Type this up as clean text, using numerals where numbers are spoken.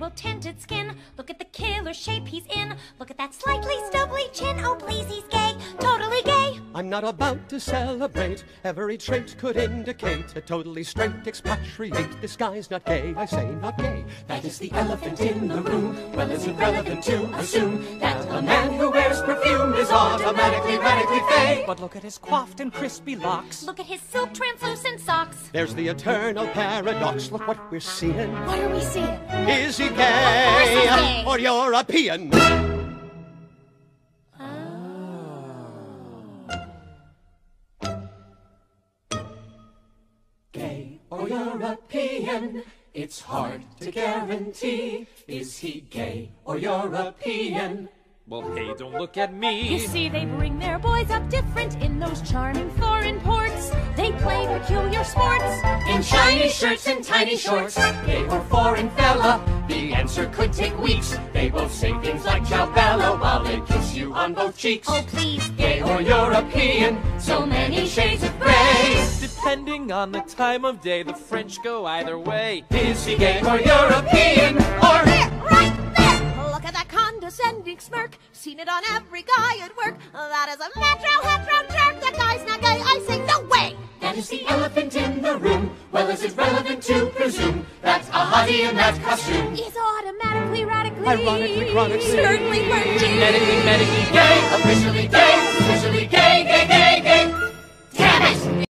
pale tinted skin. Look at the killer shape he's in. Look at that slightly stubbly chin. Oh please, he's gay, totally gay. I'm not about to celebrate. Every trait could indicate a totally straight expatriate. This guy's not gay, I say not gay. That is the elephant in the room. Well, is it relevant to assume that a man who wears perfume is automatically radically fake? But look at his coiffed and crispy locks. Look at his silk translucent socks. There's the eternal paradox. Look what we're seeing. What are we seeing? Is he Of course he's gay gay. or European? Gay or European? It's hard to guarantee. Is he gay or European? Well, hey, don't look at me. You see, they bring their boys up different in those charming foreign ports. They play peculiar sports. In shiny shirts and tiny shorts, gay or foreign fella? The answer could take weeks. They both say things like ciao bello while they kiss you on both cheeks. Oh please, Gay or European? So many shades of gray. Depending on the time of day, the French go either way. Is he gay or European? Or there, right there. Look at that condescending smirk. Seen it on every guy at work. That is a metro hetero jerk. That guy's not gay. I say no way. that is the elephant in the room? Well, is it relevant to presume that a hottie in that costume He's automatically, radically, Ironically, chronically, certainly, Genetically, medically gay. officially gay, officially gay, gay, gay, gay? Damn it!